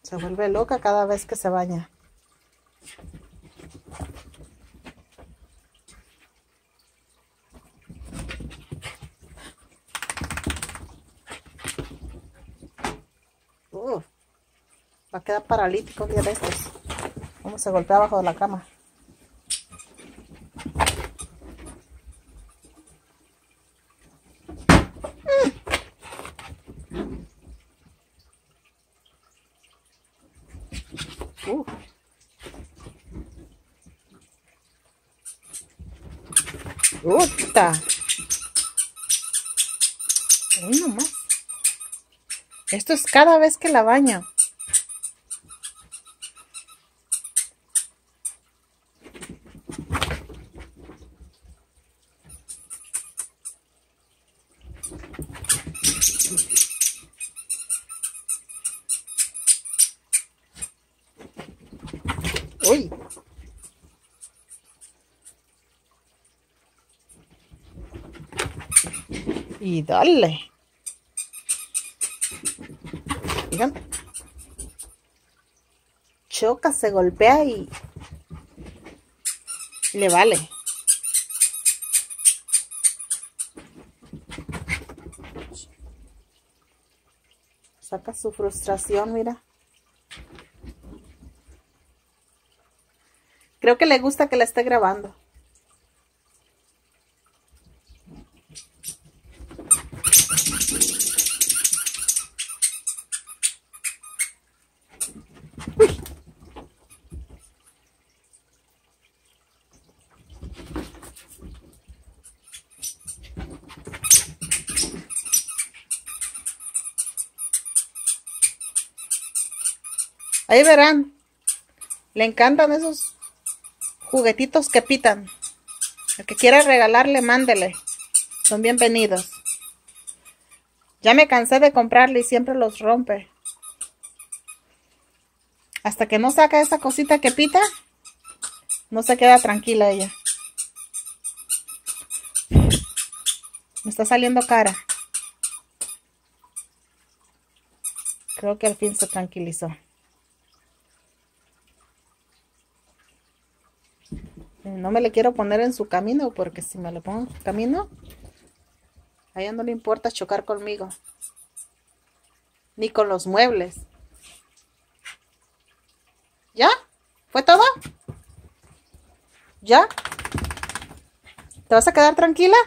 Se vuelve loca cada vez que se baña. Va a quedar paralítico un día de estos. Cómo se golpea abajo de la cama. ¡Uta! Uy, nomás. Esto es cada vez que la baño. Uy. Y dale. Miren. Choca, se golpea y le vale. Saca su frustración, mira. Creo que le gusta que la esté grabando. Uy. Ahí verán. Le encantan esos juguetitos que pitan. El que quiera regalarle, mándele. Son bienvenidos. Ya me cansé de comprarle y siempre los rompe. Hasta que no saca esa cosita que pita, no se queda tranquila ella. Me está saliendo cara. Creo que al fin se tranquilizó. No me le quiero poner en su camino, porque si me lo pongo en su camino, a ella no le importa chocar conmigo. Ni con los muebles. ¿Ya? ¿Fue todo? ¿Ya? ¿Te vas a quedar tranquila?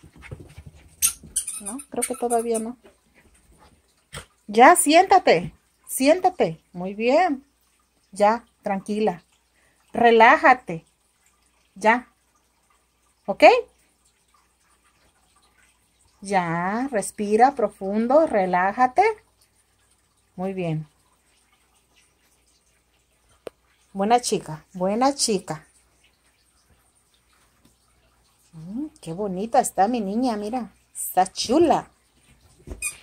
No, creo que todavía no. Ya, siéntate. Siéntate. Muy bien. Ya, tranquila. Relájate. Ya. ¿Ok? Ya, respira profundo, relájate. Muy bien. Buena chica, buena chica. Qué bonita está mi niña, mira. Está chula.